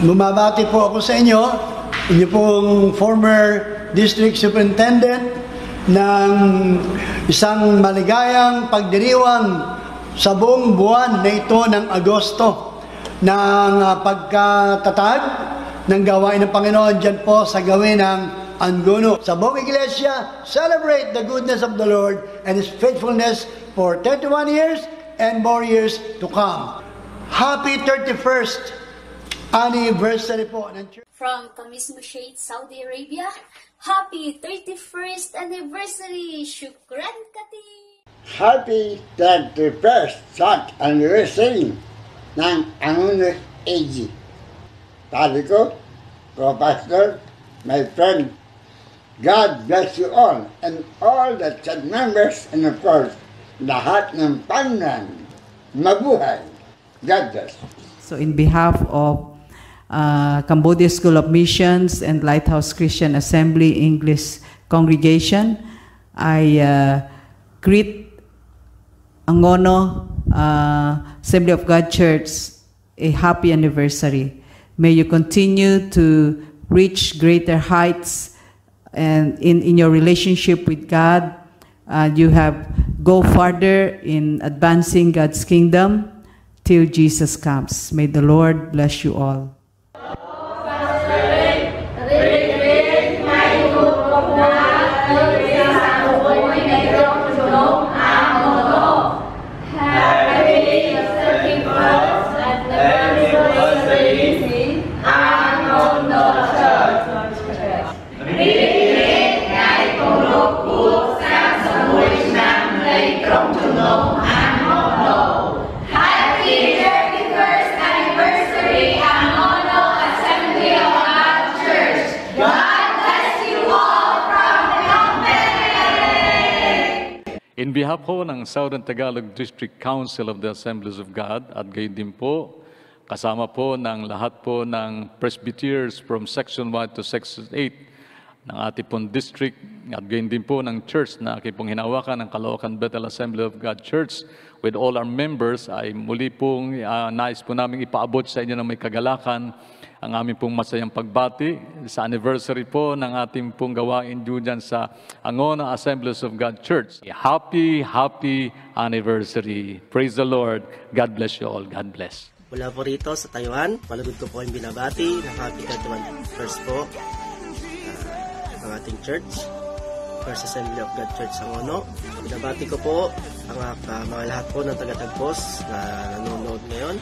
Bumabati po ako sa inyo pong former District Superintendent ng isang maligayang pagdiriwang sa buong buwan na ito ng Agosto ng pagkatatag ng gawain ng Panginoon dyan po sa gawin ng Angono. Sa buong Iglesia, celebrate the goodness of the Lord and His faithfulness for 31 years and more years to come. Happy 31st anniversary po ng church. From Kamis Mushaid, Saudi Arabia, happy 31st anniversary! Shukran Kati! Happy 31st anniversary ng Angono AG. Sabi ko, Pastor, my friend, God bless you all and all the church members and of course, lahat ng pangnan. Mabuhay! God bless. So in behalf of Cambodia School of Missions and Lighthouse Christian Assembly English Congregation, I greet Angono Assembly of God Church a happy anniversary. May you continue to reach greater heights and in your relationship with God. You have go farther in advancing God's kingdom till Jesus comes. May the Lord bless you all. In behalf po ng Southern Tagalog District Council of the Assemblies of God at gayon din po, kasama po ng lahat po ng Presbyteers from Section 1 to Section 8 ng ating pong district at gayon din po ng church na aking pong hinawakan ng Caloocan Bethel Assembly of God Church with all our members ay muli pong nais po namin ipaabot sa inyo ng may kagalakan ang aming pong masayang pagbati sa anniversary po ng ating pong gawain dyan sa Angono Assemblies of God Church. Happy anniversary. Praise the Lord. God bless you all. God bless. Mula po rito sa Taiwan, palugod ko po yung binabati ng happy 31st po ng ating church, First Assembly of God Church Angono. Binabati ko po ang mga lahat po ng taga-tagpos na nanonood ngayon.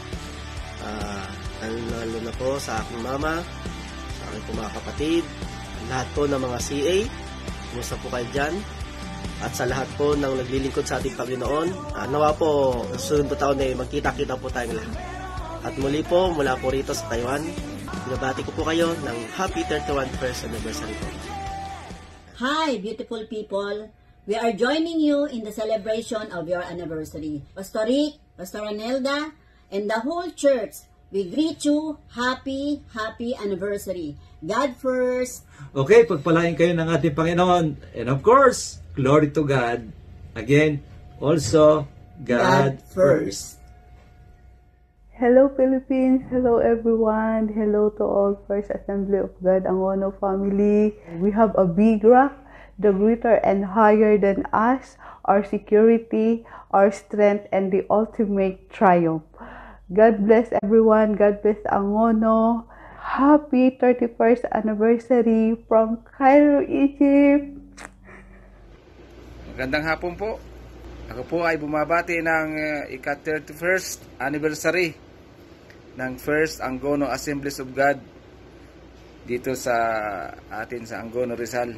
Lalo na po sa aking mama, sa aking po mga kapatid, lahat po ng mga CA, kumusta po kayo dyan? At sa lahat po ng naglilingkod sa ating Panginoon, nawa po, susunod po taon ay magkita-kita po tayong lahat. At muli po, mula po rito sa Taiwan, binabati ko po kayo ng happy 31st anniversary po. Hi, beautiful people! We are joining you in the celebration of your anniversary. Pastor Rick, Pastor Anelda, and the whole church, we greet you, happy anniversary. God first. Okay, pagpalain kayo ng ating Panginoon. And of course, glory to God. Again, also, God first. Hello Philippines, hello everyone, hello to all First Assembly of God Angono family. We have a big rock, the greater and higher than us, our security, our strength, and the ultimate triumph. God bless everyone. God bless Angono. Happy 31st anniversary from Cairo, Egypt. Magandang hapon po. Ako po ay bumabati ng ika-31st anniversary ng First Angono Assemblies of God dito sa atin sa Angono, Rizal.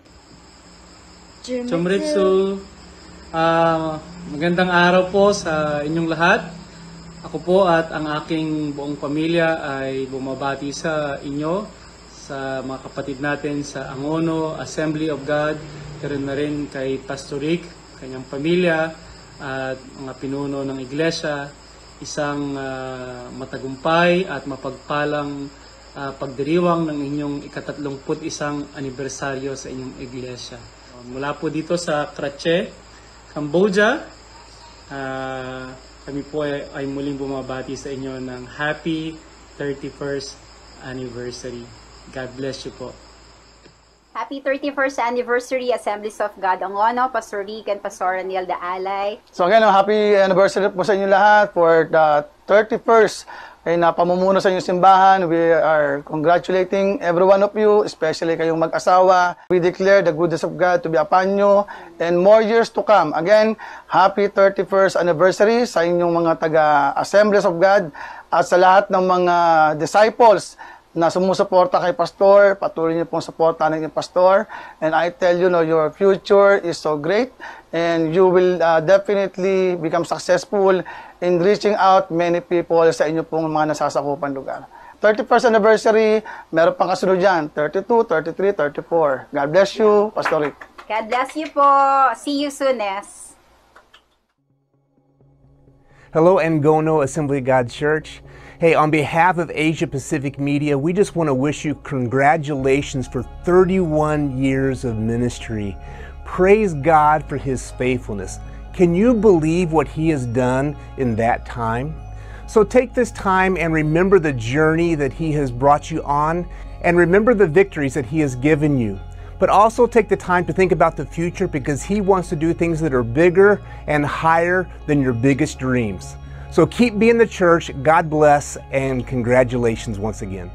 Chomritsu, magandang araw po sa inyong lahat. Ako po at ang aking buong pamilya ay bumabati sa inyo, sa mga kapatid natin sa Angono Assembly of God, karon na rin kay Pastor Rick, kanyang pamilya at mga pinuno ng iglesia. Isang matagumpay at mapagpalang pagdiriwang ng inyong ika-31 anibersaryo sa inyong iglesia. Mula po dito sa Krache, Cambodia, kami po ay muling bumabati sa inyo ng happy 31st anniversary. God bless you po. Happy 31st anniversary, Assemblies of God Angono, Pastor Rick and Pastor Anilda Alay. So again, happy anniversary po sa inyo lahat for the 31st ay napamumuno sa inyong simbahan. We are congratulating every one of you, especially kayong mag-asawa. We declare the goodness of God to be upon you and more years to come. Again, happy 31st anniversary sa inyong mga taga-Assemblies of God at sa lahat ng mga disciples na sumusuporta kay Pastor. Patuloy niyo pong suporta ng inyong Pastor. And I tell you, your future is so great and you will definitely become successful in reaching out many people sa inyo pong mga nasasakupan lugar. 31st anniversary, meron pang kasunod dyan, 32, 33, 34. God bless you, Pastor Rick. God bless you po. See you soon, Nes. Hello, Angono Assembly of God Church. Hey, on behalf of Asia Pacific Media, we just want to wish you congratulations for 31 years of ministry. Praise God for His faithfulness. Can you believe what He has done in that time? So take this time and remember the journey that He has brought you on, and remember the victories that He has given you. But also take the time to think about the future, because He wants to do things that are bigger and higher than your biggest dreams. So keep being the church. God bless, and congratulations once again.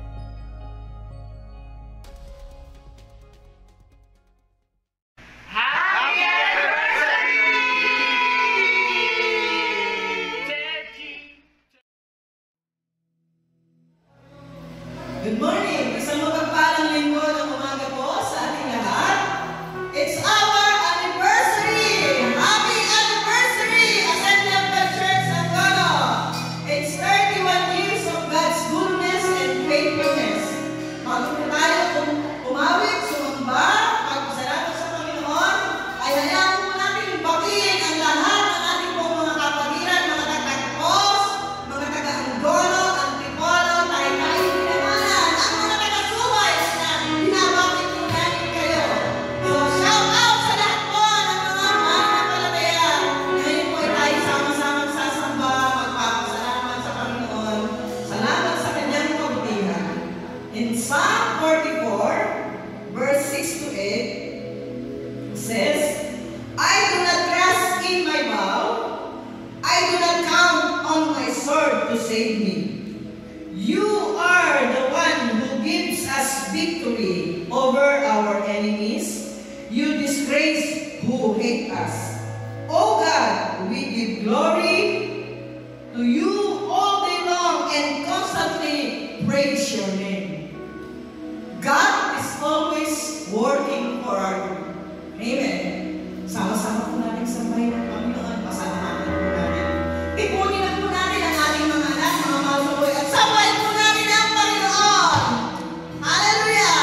Good morning! Isang mapagpalang linggo ng umaga po sa ating lahat. It's our anniversary! Happy anniversary, Assembly of God Church Angono! It's 31 years of God's goodness and faithfulness. Bago na tayo umawit, sumamba, magpasalamat sa Panginoon, ay hayaan po natin batiin ang lahat ng ating pong mga kapatiran, mga taga-Pos, mga taga-Angono, Antipolo, Taytay, Pinamanan, ang mga taga-Subay na binabati po natin kayo. So, shout out sa lahat po ng mga mananampalataya. Ngayon po ay tayo sama-samang sasamba, magpapasalamat sa Panginoon. Salamat sa kanyang kabutihan. In Psalm 44, verse 6 to 8, says, I do not trust in my bow, I do not count on my sword to save me. You are the one who gives us victory over our enemies. You disgrace who hate us. O God, we give glory to you all day long and constantly praise your name. God is always working for our good. Amen. Sama-sama po natin sa bahay ng Panginoon. Pasalamatan po natin. Ipunin na po natin ang ating mga anak, mga mausaboy, at sabay po natin ang Panginoon. Hallelujah!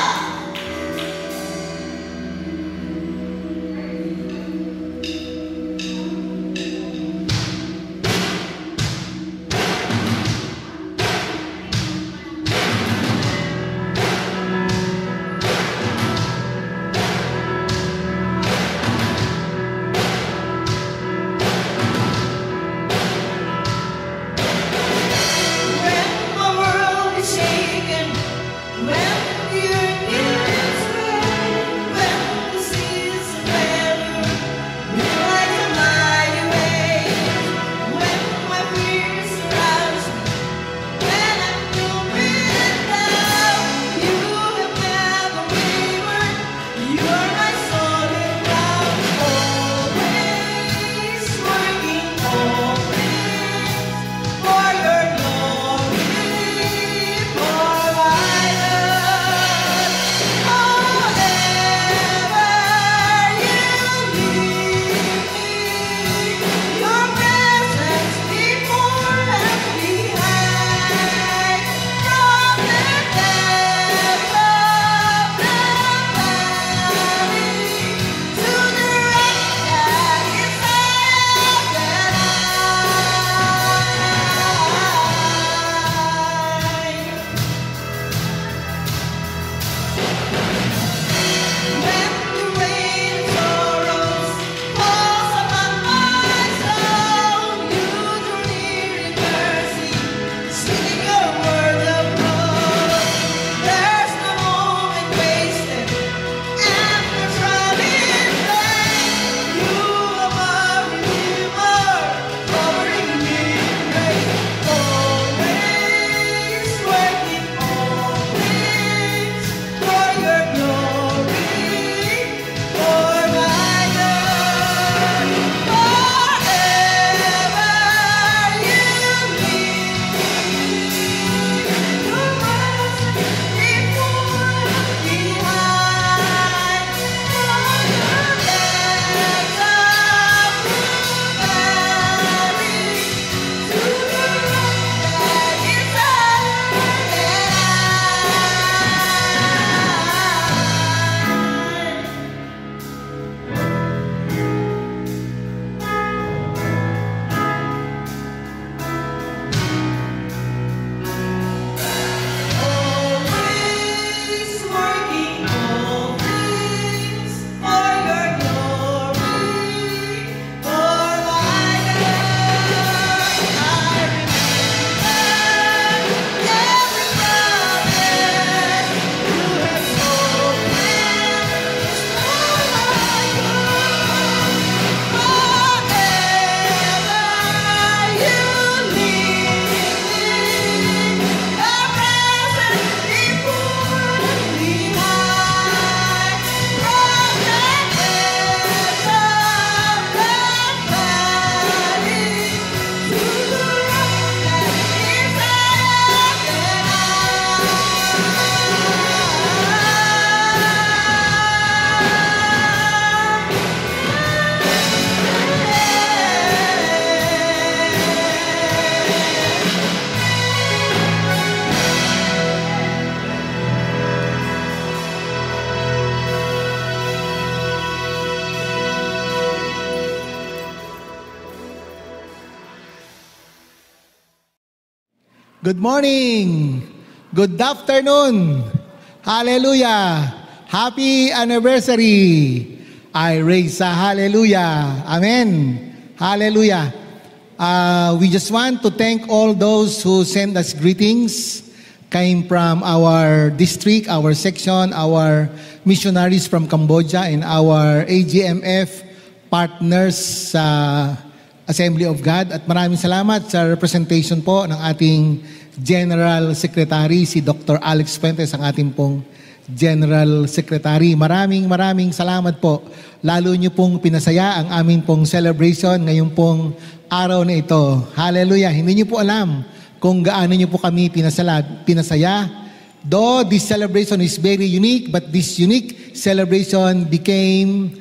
Good morning. Good afternoon. Hallelujah. Happy anniversary. I raise a hallelujah. Amen. Hallelujah. We just want to thank all those who sent us greetings, came from our district, our section, our missionaries from Cambodia, and our AGMF partners sa Assembly of God. At maraming salamat sa representation po ng ating General Secretary, si Dr. Alex Fuentes, ang ating pong General Secretary. Maraming salamat po. Lalo nyo pong pinasaya ang aming pong celebration ngayong pong araw na ito. Hallelujah. Hindi nyo po alam kung gaano nyo po kami pinasaya. Though this celebration is very unique, but this unique celebration became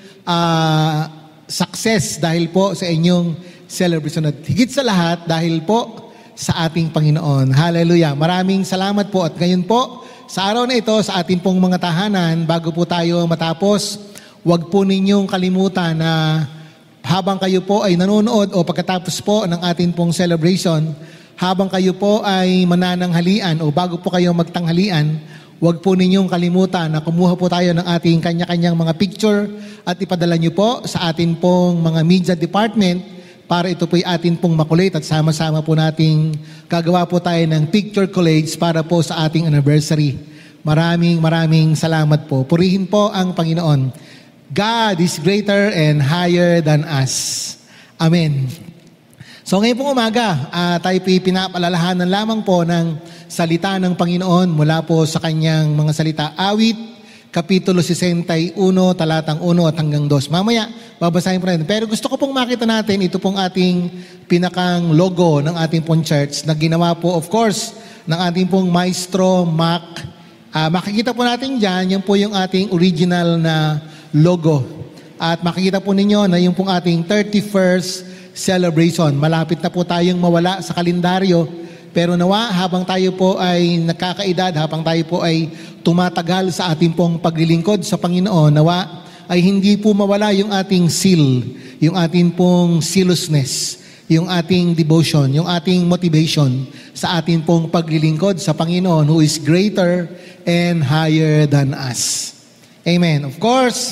success dahil po sa inyong celebration. At higit sa lahat, dahil po sa ating Panginoon. Hallelujah. Maraming salamat po. At ngayon po, sa araw na ito, sa ating pong mga tahanan, bago po tayo matapos, huwag po ninyong kalimutan na habang kayo po ay nanonood o pagkatapos po ng ating pong celebration, habang kayo po ay manananghalian o bago po kayo magtanghalian, huwag po ninyong kalimutan na kumuha po tayo ng ating kanya-kanyang mga picture at ipadala nyo po sa ating pong mga media department para ito po'y atin pong makulit at sama-sama po nating gagawa po tayo ng picture collage para po sa ating anniversary. Maraming salamat po. Purihin po ang Panginoon. God is greater and higher than us. Amen. So ngayon pong umaga, tayo po'y pinapalalahanan lamang po ng salita ng Panginoon mula po sa kanyang mga salita. Awit, Kapitulo 61, talatang 1 at hanggang 2. Mamaya, babasahin po natin. Pero gusto ko pong makita natin, ito pong ating pinakang logo ng ating pong church na ginawa po, of course, ng ating pong Maestro Mac. Makikita po natin dyan, yan po yung ating original na logo. At makikita po ninyo na yung pong ating 31st celebration. Malapit na po tayong mawala sa kalendaryo. Pero nawa, habang tayo po ay nagkakaedad, habang tayo po ay tumatagal sa ating pong paglilingkod sa Panginoon, nawa ay hindi po mawala yung ating zeal, yung ating pong zealousness, yung ating devotion, yung ating motivation sa ating pong paglilingkod sa Panginoon who is greater and higher than us. Amen. Of course,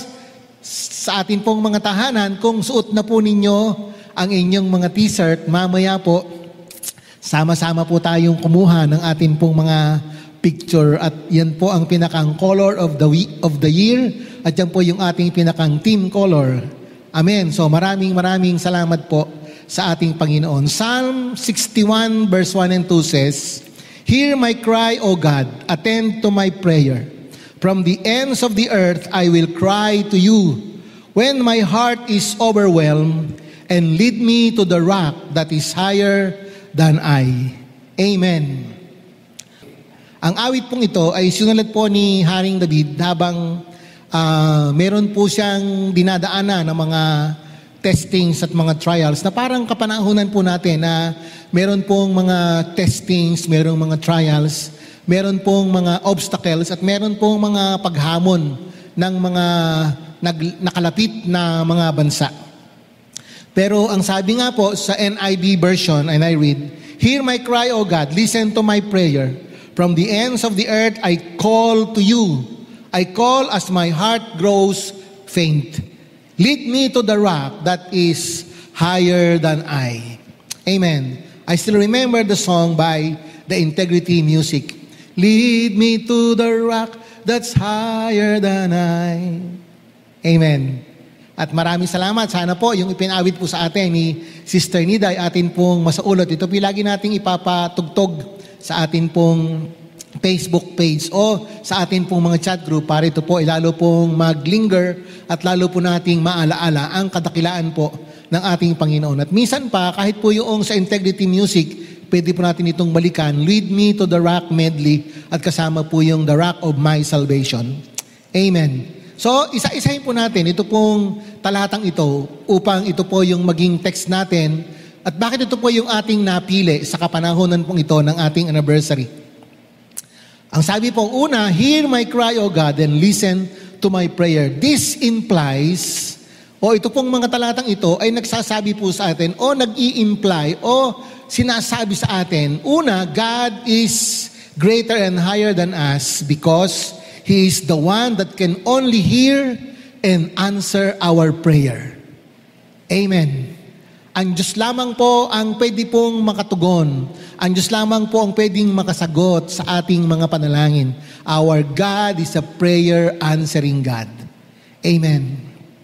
sa ating pong mga tahanan, kung suot na po ninyo ang inyong mga t-shirt, mamaya po, sama-sama po tayong kumuha ng ating pong mga picture at yan po ang pinakang color of the year at yan po yung ating pinakang team color. Amen. So maraming salamat po sa ating Panginoon. Psalm 61 verse 1 and 2 says, "Hear my cry, O God, attend to my prayer. From the ends of the earth I will cry to you when my heart is overwhelmed, and lead me to the rock that is higher than I." Amen. Ang awit pong ito ay sinulat po ni Haring David habang meron po siyang dinadaanan ng mga testings at mga trials na parang kapanahunan po natin na meron pong mga testings, meron mga trials, meron pong mga obstacles at meron pong mga paghamon ng mga nakalapit na mga bansa. Pero ang sabi nga po sa NIV version, and I read, "Hear my cry, O God, listen to my prayer. From the ends of the earth I call to you. I call as my heart grows faint. Lead me to the rock that is higher than I." Amen. I still remember the song by the Integrity Music. "Lead me to the rock that's higher than I." Amen. At maraming salamat. Sana po yung ipinawit po sa atin ni Sister Nida ay atin pong masaulot. Ito po lagi nating ipapatugtog sa atin pong Facebook page o sa atin pong mga chat group para ito po ay lalo pong maglinger at lalo po nating maalaala ang kadakilaan po ng ating Panginoon. At minsan pa, kahit po yung sa Integrity Music, pwede po natin itong balikan, "Lead me to the rock" medley at kasama po yung "The Rock of My Salvation." Amen. So, isa-isahin po natin ito pong talatang ito upang ito po yung maging text natin at bakit ito po yung ating napili sa kapanahonan pong ito ng ating anniversary. Ang sabi po, una, "Hear my cry, O God, and listen to my prayer." This implies, ito pong mga talatang ito ay nagsasabi po sa atin, nag-i-imply, sinasabi sa atin? Una, God is greater and higher than us because He is the one that can only hear and answer our prayer. Amen. Ang Diyos lamang po ang pwede pong makatugon. Ang Diyos lamang po ang pwedeng makasagot sa ating mga panalangin. Our God is a prayer answering God. Amen.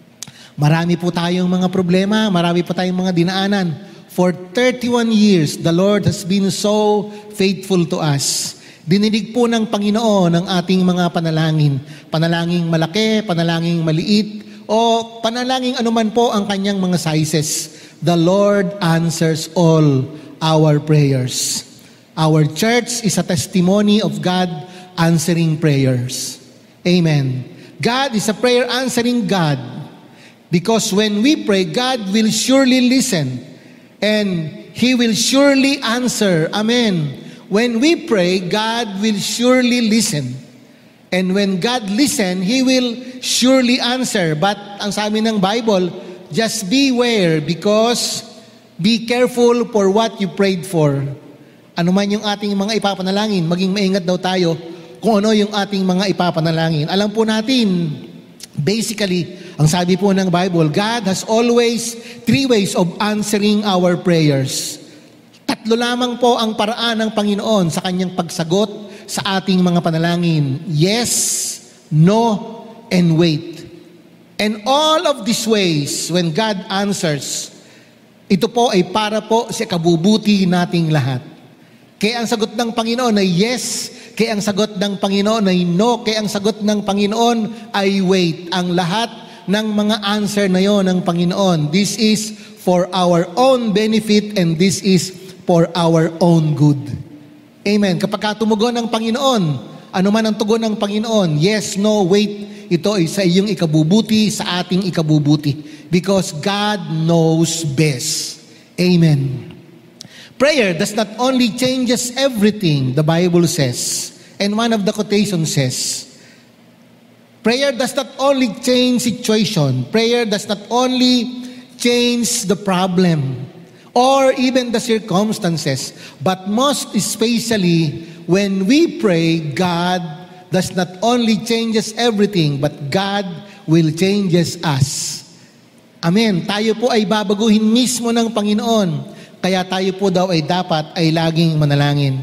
Marami po tayong mga problema, marami po tayong mga dinaanan. For 31 years, the Lord has been so faithful to us. Dininig po ng Panginoon ang ating mga panalangin. Panalangin malaki, panalangin maliit, o panalangin anuman po ang kanyang mga sizes. The Lord answers all our prayers. Our church is a testimony of God answering prayers. Amen. God is a prayer answering God because when we pray, God will surely listen and He will surely answer. Amen. When we pray, God will surely listen. And when God listen, He will surely answer. But ang sabi ng Bible, just beware because be careful for what you prayed for. Ano man yung ating mga ipapanalangin, maging maingat daw tayo kung ano yung ating mga ipapanalangin. Alam po natin, basically, ang sabi po ng Bible, God has always 3 ways of answering our prayers. 3 lamang po ang paraan ng Panginoon sa kanyang pagsagot sa ating mga panalangin. Yes, no, and wait. And all of these ways, when God answers, ito po ay para po sa kabubuti nating lahat. Kaya ang sagot ng Panginoon ay yes, kaya ang sagot ng Panginoon ay no, kaya ang sagot ng Panginoon ay wait. Ang lahat ng mga answer na yon ng Panginoon, this is for our own benefit and this is for our own good. Amen. Kapag tumugon ng Panginoon, ano man ang tugon ng Panginoon, yes, no, wait, ito ay sa iyong ikabubuti, sa ating ikabubuti. Because God knows best. Amen. Prayer does not only changes everything, the Bible says. And one of the quotations says, prayer does not only change situation. Prayer does not only change the problem or even the circumstances. But most especially, when we pray, God does not only changes everything, but God will changes us. Amen. Tayo po ay babaguhin mismo ng Panginoon. Kaya tayo po daw ay dapat ay laging manalangin.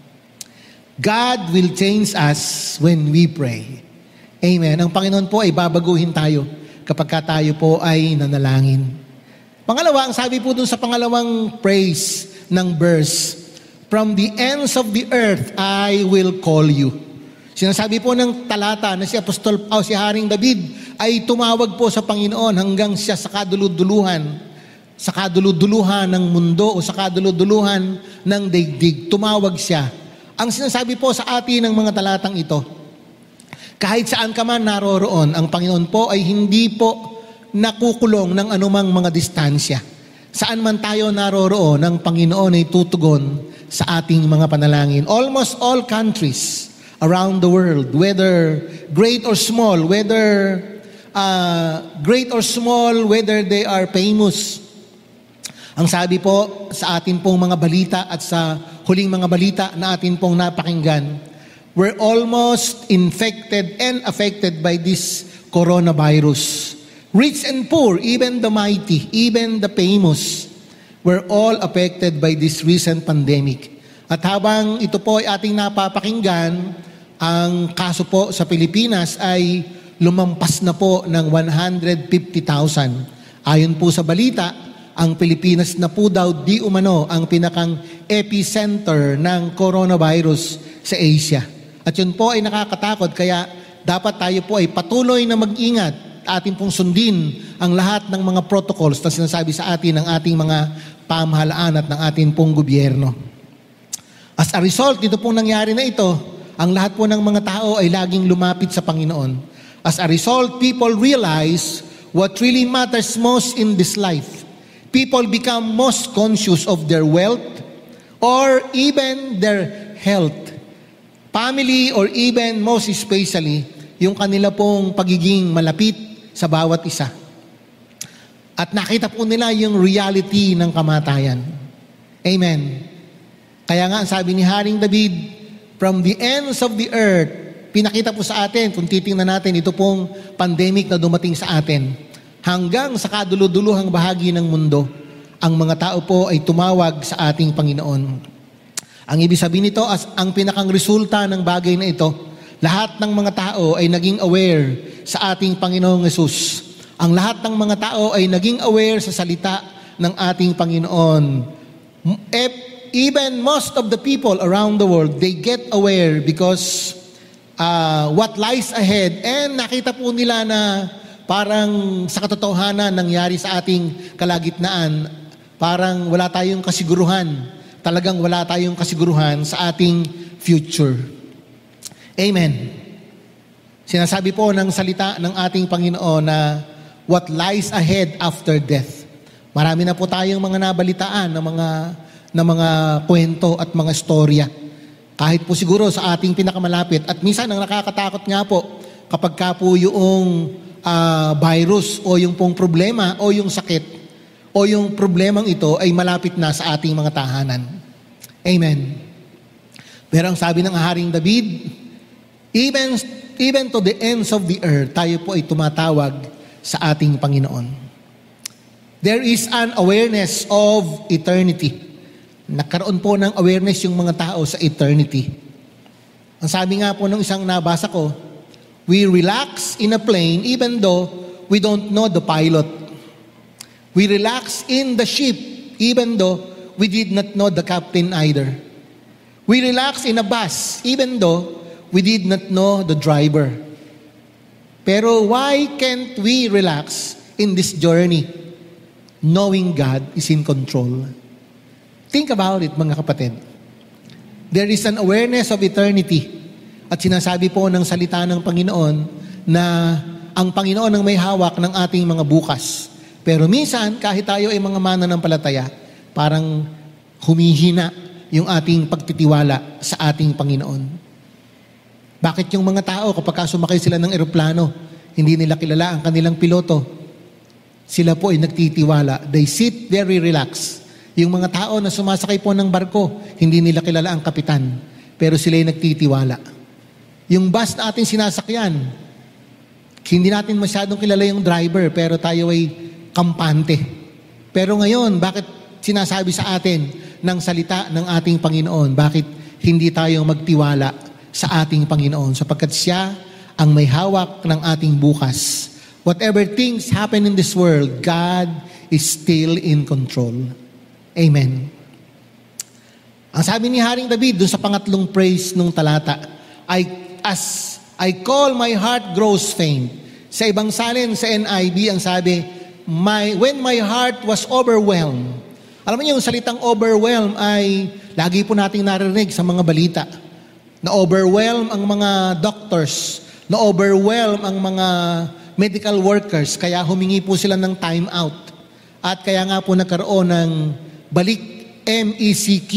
God will change us when we pray. Amen. Ang Panginoon po ay babaguhin tayo kapag tayo po ay nanalangin. Pangalawa, ang sabi po dun sa pangalawang praise ng verse, from the ends of the earth I will call you. Sinasabi po ng talata na si Apostol si Haring David ay tumawag po sa Panginoon hanggang siya sa kaduluduluhan ng mundo o sa kaduluduluhan ng daigdig. Tumawag siya. Ang sinasabi po sa atin ng mga talatang ito, kahit saan ka man naroroon, ang Panginoon po ay hindi po nakukulong ng anumang mga distansya. Saan man tayo naroroon, ang Panginoon ay tutugon sa ating mga panalangin. Almost all countries around the world, whether great or small, whether they are famous. Ang sabi po sa atin pong mga balita at sa huling mga balita na atin pong napakinggan, we're almost infected and affected by this coronavirus. Rich and poor, even the mighty, even the famous, were all affected by this recent pandemic. At habang ito po ay ating napapakinggan, ang kaso po sa Pilipinas ay lumampas na po ng 150,000. Ayon po sa balita, ang Pilipinas na po daw di umano ang pinakang epicenter ng coronavirus sa Asia. At yun po ay nakakatakot, kaya dapat tayo po ay patuloy na mag-ingat. Atin pong sundin ang lahat ng mga protocols na sinasabi sa atin ng ating mga pamahalaan at ng ating pong gobyerno. As a result, dito pong nangyari na ito, ang lahat po ng mga tao ay laging lumapit sa Panginoon. As a result, people realize what really matters most in this life. People become most conscious of their wealth or even their health. Family or even most especially, yung kanila pong pagiging malapit sa bawat isa. At nakita po nila yung reality ng kamatayan. Amen. Kaya nga, ang sabi ni Haring David, from the ends of the earth, pinakita po sa atin, kung titingnan natin, ito pong pandemic na dumating sa atin, hanggang sa kaduluduluhang bahagi ng mundo, ang mga tao po ay tumawag sa ating Panginoon. Ang ibig sabihin nito, as ang pinakang resulta ng bagay na ito, lahat ng mga tao ay naging aware sa ating Panginoong Yesus. Ang lahat ng mga tao ay naging aware sa salita ng ating Panginoon. Even most of the people around the world, they get aware because what lies ahead, and nakita po nila na parang sa katotohanan nangyari sa ating kalagitnaan, parang wala tayong kasiguruhan. Talagang wala tayong kasiguruhan sa ating future. Amen. Sinasabi po ng salita ng ating Panginoon na what lies ahead after death. Marami na po tayong mga nabalitaan na mga kwento at mga storya. Kahit po siguro sa ating pinakamalapit. At minsan ang nakakatakot nga po kapag ka po yung virus o yung pong problema o yung sakit o yung problemang ito ay malapit na sa ating mga tahanan. Amen. Pero ang sabi ng Haring David, even to the ends of the earth, tayo po ay tumatawag sa ating Panginoon. There is an awareness of eternity. Nagkaroon po ng awareness yung mga tao sa eternity. Ang sabi nga po ng isang nabasa ko, we relax in a plane even though we don't know the pilot. We relax in the ship even though we did not know the captain either. We relax in a bus even though we did not know the driver. Pero why can't we relax in this journey knowing God is in control? Think about it, mga kapatid. There is an awareness of eternity. At sinasabi po ng salita ng Panginoon na ang Panginoon ang may hawak ng ating mga bukas. Pero minsan, kahit tayo ay mga mananampalataya, parang humihina yung ating pagtitiwala sa ating Panginoon. Bakit yung mga tao, kapag sumakay sila ng eroplano, hindi nila kilala ang kanilang piloto? Sila po ay nagtitiwala. They sit very relaxed. Yung mga tao na sumasakay po ng barko, hindi nila kilala ang kapitan, pero sila ay nagtitiwala. Yung bus na ating sinasakyan, hindi natin masyadong kilala yung driver, pero tayo ay kampante. Pero ngayon, bakit sinasabi sa atin ng salita ng ating Panginoon? Bakit hindi tayo magtiwala sa ating Panginoon? Sapagkat siya ang may hawak ng ating bukas. Whatever things happen in this world, God is still in control. Amen. Ang sabi ni Haring David dun sa pangatlong praise nung talata, as I call, my heart grows faint. Sa ibang salin, sa NIV, ang sabi, when my heart was overwhelmed. Alam mo yung salitang overwhelmed ay lagi po nating narinig sa mga balita. Na-overwhelm ang mga doctors, na-overwhelm ang mga medical workers, kaya humingi po sila ng time out. At kaya nga po nagkaroon ng balik MECQ,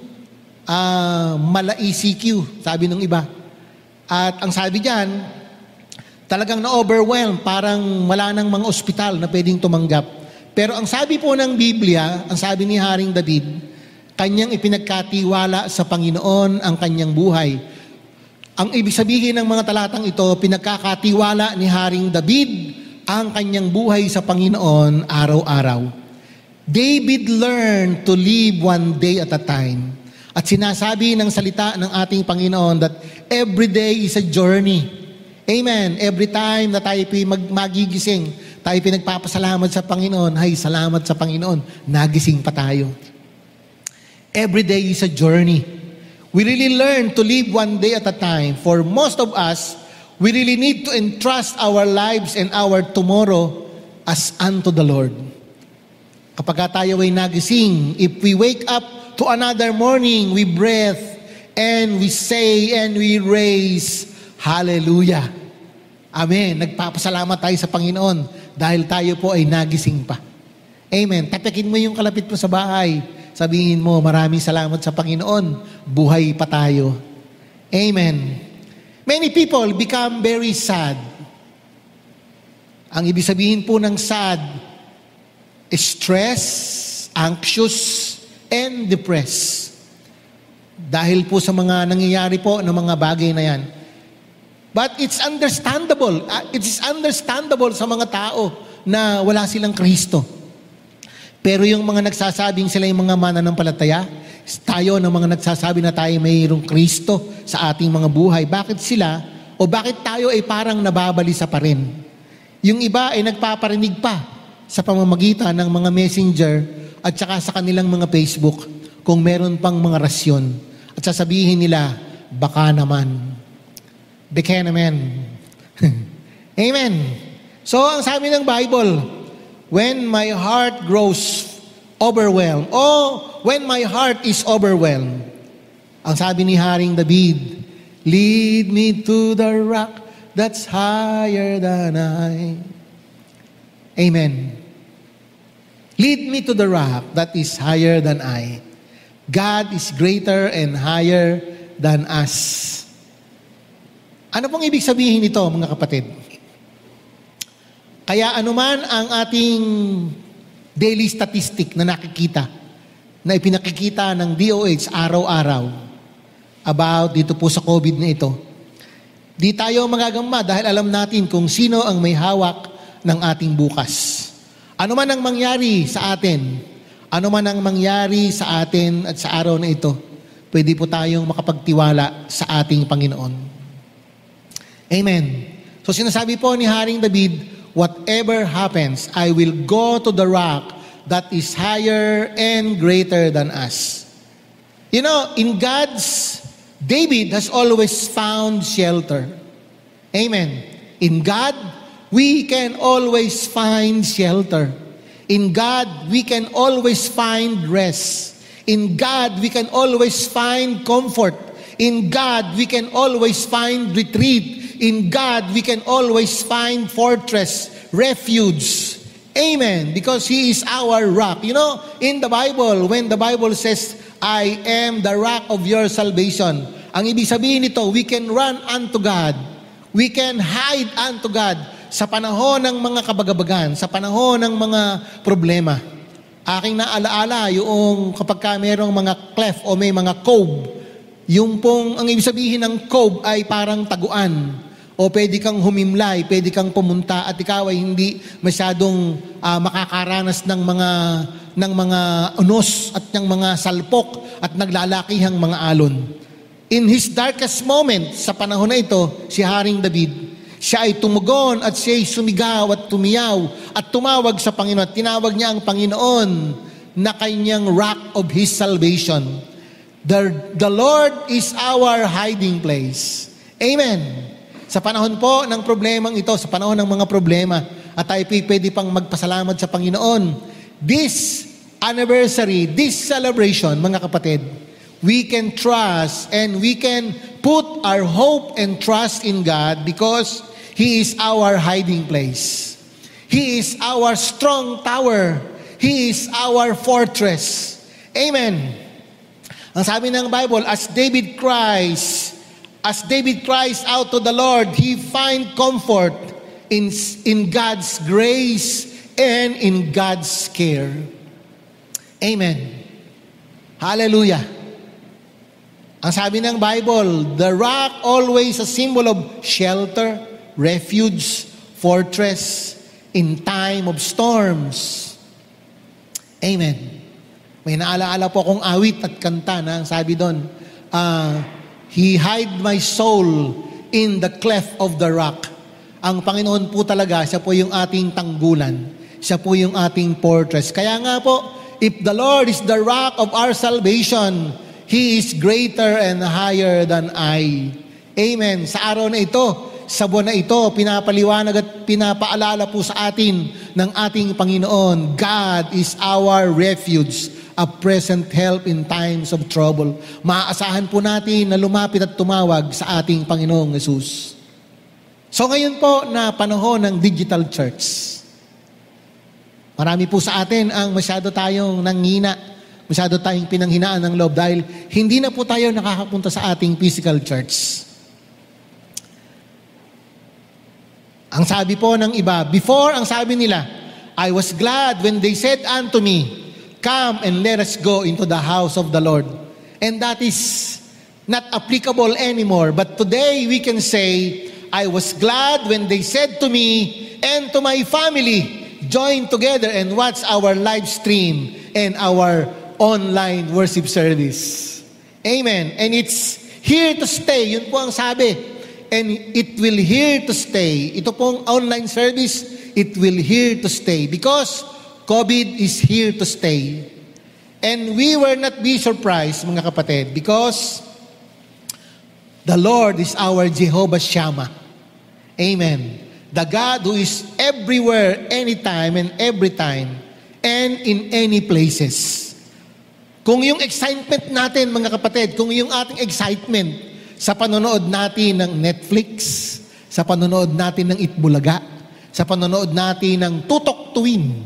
mala ECQ, sabi ng iba. At ang sabi diyan, talagang na-overwhelm, parang wala nang mga ospital na pwedeng tumanggap. Pero ang sabi po ng Biblia, ang sabi ni Haring David, kanyang ipinagkatiwala sa Panginoon ang kanyang buhay. Ang ibig sabihin ng mga talatang ito, pinagkakatiwala ni Haring David ang kanyang buhay sa Panginoon araw-araw. David learned to live one day at a time. At sinasabi ng salita ng ating Panginoon that every day is a journey. Amen. Every time na tayo magigising, tayo pinagpapasalamat sa Panginoon, ay salamat sa Panginoon, nagising pa tayo. Every day is a journey. We really learn to live one day at a time. For most of us, we really need to entrust our lives and our tomorrow as unto the Lord. Kapag tayo ay nagising, if we wake up to another morning, we breathe and we say and we raise, Hallelujah. Amen. Nagpapasalamat tayo sa Panginoon dahil tayo po ay nagising pa. Amen. Tapakin mo yung kalapit mo sa bahay. Sabihin mo, maraming salamat sa Panginoon. Buhay pa tayo. Amen. Many people become very sad. Ang ibig sabihin po ng sad, stress, anxious, and depressed. Dahil po sa mga nangyayari po ng mga bagay na yan. But it's understandable. It is understandable sa mga tao na wala silang Kristo. Pero yung mga nagsasabing sila yung mga mananampalataya, tayo ng mga nagsasabi na tayo mayroong Kristo sa ating mga buhay, bakit sila o bakit tayo ay parang nababalisa pa rin? Yung iba ay nagpaparinig pa sa pamamagitan ng mga messenger at saka sa kanilang mga Facebook kung meron pang mga rasyon. At sasabihin nila, baka naman. Baka naman. Amen. So, ang sabi ng Bible, when my heart grows overwhelmed, when my heart is overwhelmed, ang sabi ni Haring David, lead me to the rock that's higher than I. Amen. Lead me to the rock that is higher than I. God is greater and higher than us. Ano pong ibig sabihin nito, mga kapatid? Kaya anuman ang ating daily statistic na nakikita, na ipinakikita ng DOH araw-araw about dito po sa COVID na ito, di tayo magagamba dahil alam natin kung sino ang may hawak ng ating bukas. Ano man ang mangyari sa atin, ano man ang mangyari sa atin at sa araw na ito, pwede po tayong makapagtiwala sa ating Panginoon. Amen. So sinasabi po ni Haring David, whatever happens, I will go to the rock that is higher and greater than us. You know, in God's, David has always found shelter. Amen. In God, we can always find shelter. In God, we can always find rest. In God, we can always find comfort. In God, we can always find retreat. In God, we can always find fortress, refuge. Amen. Because He is our rock. You know, in the Bible, when the Bible says, I am the rock of your salvation, ang ibig sabihin nito, we can run unto God. We can hide unto God sa panahon ng mga kabagabagan, sa panahon ng mga problema. Aking naalaala yung kapag ka mayroong mga cleft o may mga cove, yung pong, ang ibig sabihin ng cove ay parang taguan. O pwede kang humimlay, pwede kang pumunta at ikaw ay hindi masyadong makakaranas ng mga unos at ng mga salpok at naglalakihang mga alon. In his darkest moment, sa panahon na ito, si Haring David, siya ay tumugon at siya ay sumigaw at tumiyaw at tumawag sa Panginoon. Tinawag niya ang Panginoon na kanyang rock of His salvation. The Lord is our hiding place. Amen. Sa panahon po ng problemang ito, sa panahon ng mga problema, at tayo pwede pang magpasalamat sa Panginoon. This anniversary, this celebration, mga kapatid, we can trust and we can put our hope and trust in God because He is our hiding place. He is our strong tower. He is our fortress. Amen. Ang sabi ng Bible, as David cries out to the Lord, he find comfort in God's grace and in God's care. Amen. Hallelujah. Ang sabi ng Bible, the rock always a symbol of shelter, refuge, fortress in time of storms. Amen. May naalaala po akong awit at kanta na ang sabi doon, He hide my soul in the cleft of the rock. Ang Panginoon po talaga, siya po yung ating tanggulan. Siya po yung ating fortress. Kaya nga po, if the Lord is the rock of our salvation, He is greater and higher than I. Amen. Sa araw na ito, sa buwan na ito, pinapaliwanag at pinapaalala po sa atin ng ating Panginoon, God is our refuge, a present help in times of trouble. Maaasahan po natin na lumapit at tumawag sa ating Panginoong Yesus. So ngayon po na panahon ng digital church, marami po sa atin ang masyado tayong nanghina, masyado tayong pinanghinaan ng loob dahil hindi na po tayo nakakapunta sa ating physical church. Ang sabi po ng iba, before ang sabi nila, I was glad when they said unto me, come and let us go into the house of the Lord. And that is not applicable anymore. But today we can say, I was glad when they said to me and to my family, join together and watch our live stream and our online worship service. Amen. And it's here to stay. Yun po ang sabi. And it will here to stay. Ito pong online service, it will here to stay. Because COVID is here to stay. And we will not be surprised, mga kapatid, because the Lord is our Jehovah Shammah. Amen. The God who is everywhere, anytime, and every time, and in any places. Kung yung excitement natin, mga kapatid, kung yung ating excitement sa panonood natin ng Netflix, sa panonood natin ng Itbulaga, sa panonood natin ng Tutok Tuwin.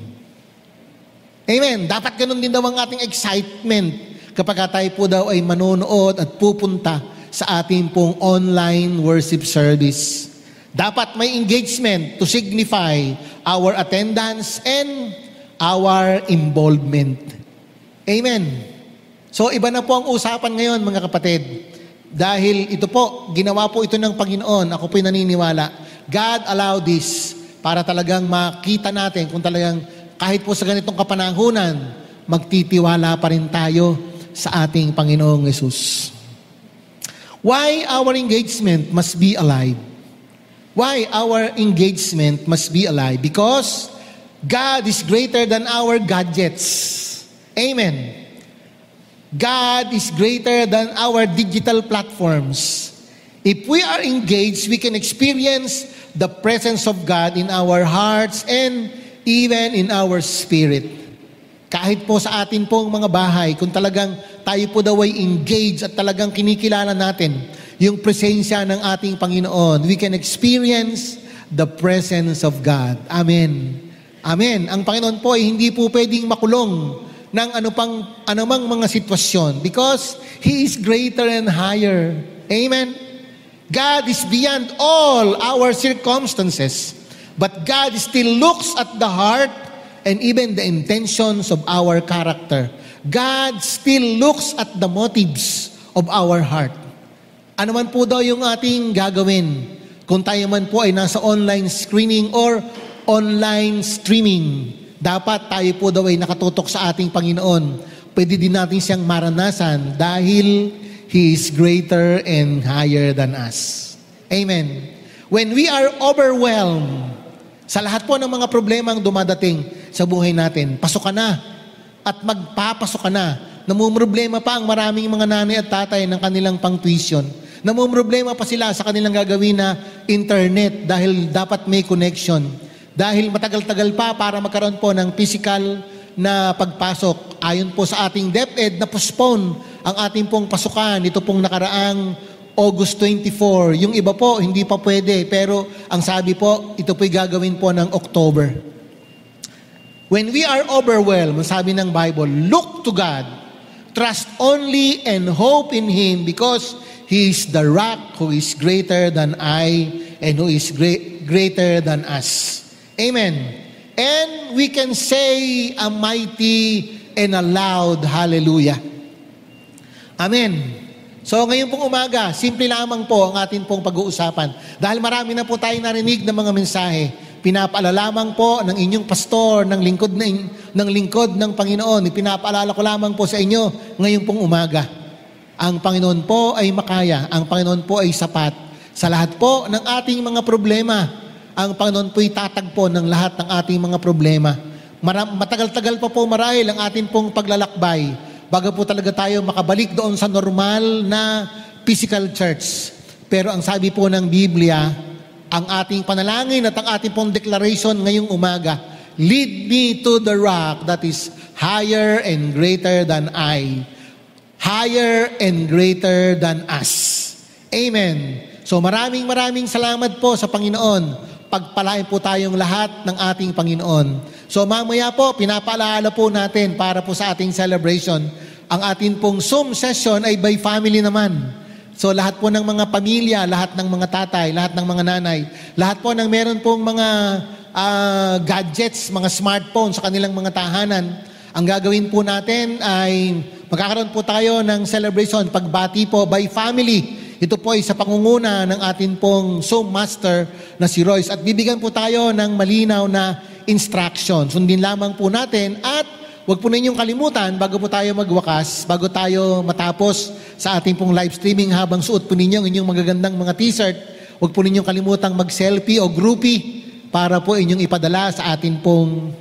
Amen. Dapat ganun din daw ang ating excitement kapag tayo po daw ay manonood at pupunta sa ating pong online worship service. Dapat may engagement to signify our attendance and our involvement. Amen. So iba na po ang usapan ngayon, mga kapatid. Dahil ito po, ginawa po ito ng Panginoon. Ako po'y naniniwala. God allowed this para talagang makita natin kung talagang kahit po sa ganitong kapanahunan, magtitiwala pa rin tayo sa ating Panginoong Yesus. Why our engagement must be alive? Why our engagement must be alive? Because God is greater than our gadgets. Amen. God is greater than our digital platforms. If we are engaged, we can experience the presence of God in our hearts and even in our spirit. Kahit po sa atin pong mga bahay, kung talagang tayo po daw ay engaged at talagang kinikilala natin yung presensya ng ating Panginoon, we can experience the presence of God. Amen. Amen. Ang Panginoon po ay hindi po pwedeng makulong ng anumang mga sitwasyon because He is greater and higher. Amen. God is beyond all our circumstances, but God still looks at the heart and even the intentions of our character. God still looks at the motives of our heart. Ano man po daw yung ating gagawin, kung tayo man po ay nasa online screening or online streaming, dapat tayo po daw ay nakatutok sa ating Panginoon. Pwede din natin siyang maranasan dahil He is greater and higher than us. Amen. When we are overwhelmed sa lahat po ng mga problemang dumadating sa buhay natin, pasok ka na at magpapasok ka na. Namumroblema pa ang maraming mga nanay at tatay ng kanilang pang-tuition. Namumroblema pa sila sa kanilang gagawin na internet dahil dapat may connection. Dahil matagal-tagal pa para magkaroon po ng physical na pagpasok. Ayon po sa ating DepEd na postpone ang ating pong pasukan. Ito pong nakaraang August 24. Yung iba po, hindi pa pwede. Pero ang sabi po, ito po'y gagawin po ng October. When we are overwhelmed, sabi ng Bible, look to God. Trust only and hope in Him because He is the rock who is greater than I and who is greater than us. Amen. And we can say a mighty and a loud hallelujah. Amen. So ngayon pong umaga, simple lamang po ang atin pong pag-uusapan. Dahil marami na po tayo narinig ng mga mensahe. Pinapaalala lamang po ng inyong pastor, ng lingkod ng Panginoon. Pinapaalala ko lamang po sa inyo ngayon pong umaga. Ang Panginoon po ay makaya. Ang Panginoon po ay sapat. Sa lahat po ng ating mga problema, ang Panginoon po'y tatagpo ng lahat ng ating mga problema. Matagal-tagal pa po marahil ang ating pong paglalakbay bago po talaga tayo makabalik doon sa normal na physical church. Pero ang sabi po ng Biblia, ang ating panalangin at ang ating pong declaration ngayong umaga, lead me to the rock that is higher and greater than I. Higher and greater than us. Amen. So maraming salamat po sa Panginoon. Pagpalain po tayong lahat ng ating Panginoon. So mamaya po, pinapaalala po natin para po sa ating celebration. Ang ating pong Zoom session ay by family naman. So lahat po ng mga pamilya, lahat ng mga tatay, lahat ng mga nanay, lahat po ng meron pong mga gadgets, mga smartphones sa kanilang mga tahanan, Ang gagawin po natin ay magkakaroon po tayo ng celebration, pagbati po by family. Ito po ay sa pangunguna ng atin pong Zoom Master na si Royce. At bibigyan po tayo ng malinaw na instruction. Sundin lamang po natin at huwag po ninyong kalimutan bago po tayo magwakas, bago tayo matapos sa ating pong live streaming habang suot po ninyo ang inyong magagandang mga t-shirt, huwag po ninyong kalimutang mag-selfie o groupie para po inyong ipadala sa atin pong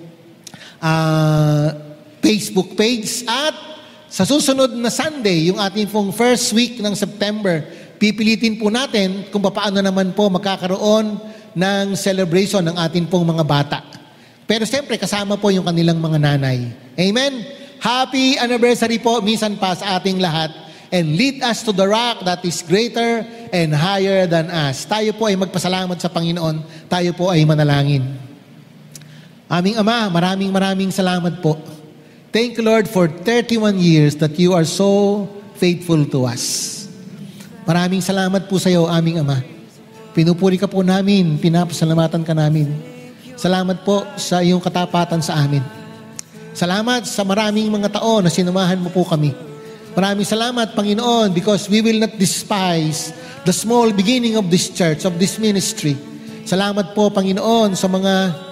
Facebook page. At sa susunod na Sunday, yung ating pong first week ng September, pipilitin po natin kung paano naman po magkakaroon ng celebration ng ating pong mga bata. Pero siyempre, kasama po yung kanilang mga nanay. Amen? Happy anniversary po, minsan pa sa ating lahat. And lead us to the rock that is greater and higher than us. Tayo po ay magpasalamat sa Panginoon. Tayo po ay manalangin. Aming Ama, maraming salamat po. Thank you, Lord, for 31 years that you are so faithful to us. Maraming salamat po sa iyo, aming Ama. Pinupuri ka po namin, pinapasalamatan ka namin. Salamat po sa iyong katapatan sa amin. Salamat sa maraming mga taon na sinamahan mo po kami. Maraming salamat, Panginoon, because we will not despise the small beginning of this church, of this ministry. Salamat po, Panginoon, sa mga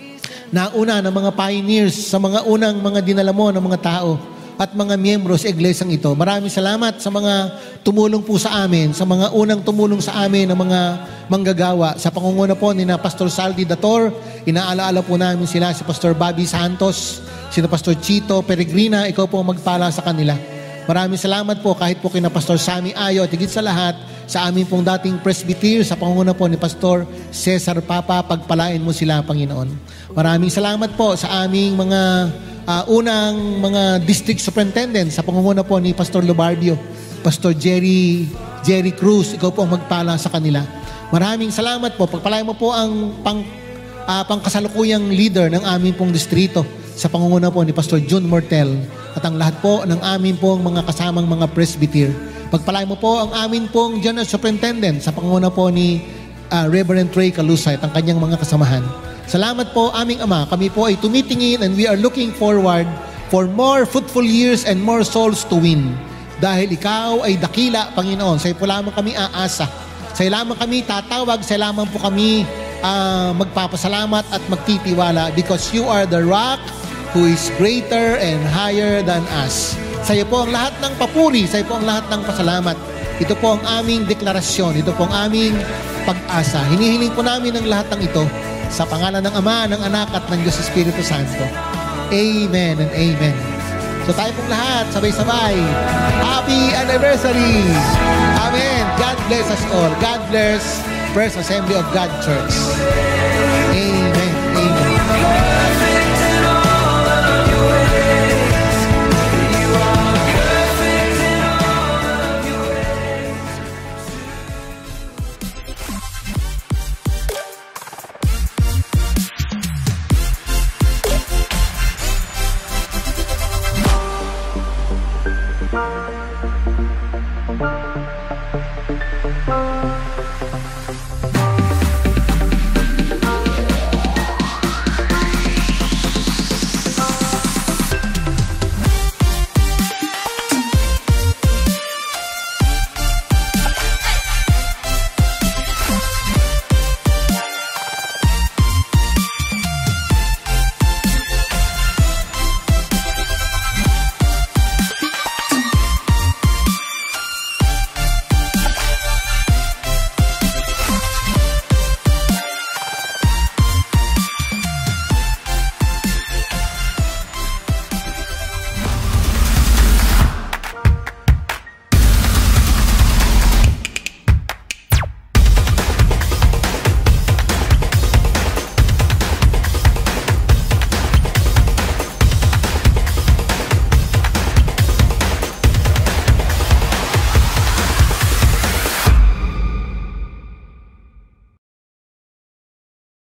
nauna ng mga pioneers, sa mga unang mga dinala mo ng mga tao at mga miyembro sa iglesyang ito. Maraming salamat sa mga tumulong po sa amin, sa mga unang tumulong sa amin ng mga manggagawa. Sa pangunguna po ni na Pastor Saldi Dator, inaalaala po namin sila, si Pastor Bobby Santos, si Pastor Chito Peregrina, ikaw po magpala sa kanila. Maraming salamat po kahit po kina Pastor Sammy Ayo at higit sa lahat sa amin pong dating presbyter sa pangunguna po ni Pastor Cesar Papa, pagpalain mo sila, Panginoon. Maraming salamat po sa aming mga unang mga district superintendent sa pangunguna po ni Pastor Lobarbio, Pastor Jerry Cruz, ikaw po ang magpala sa kanila. Maraming salamat po. Pagpalain mo po ang pangkasalukuyang leader ng aming pong distrito sa pangunguna po ni Pastor June Mortel at ang lahat po ng amin pong mga kasamang mga presbyter. Pagpalain mo po ang amin pong General Superintendent sa pangunguna po ni Reverend Trey Calusay at ang kanyang mga kasamahan. Salamat po, aming Ama. Kami po ay tumitingin and we are looking forward for more fruitful years and more souls to win. Dahil ikaw ay dakila, Panginoon. Sa'yo po lamang kami aasa. Sa'yo lamang kami tatawag. Sa'yo lamang po kami magpapasalamat at magtitiwala because you are the rock who is greater and higher than us. Sa'yo po ang lahat ng papuri. Sa'yo po ang lahat ng pasalamat. Ito po ang aming deklarasyon. Ito po ang aming pag-asa. Hinihiling po namin ang lahat ng ito sa pangalan ng Ama, ng Anak at ng Diyos Espiritu Santo. Amen and amen. So tayo pong lahat, sabay-sabay. Happy anniversary! Amen. God bless us all. God bless First Assembly of God Church. Amen.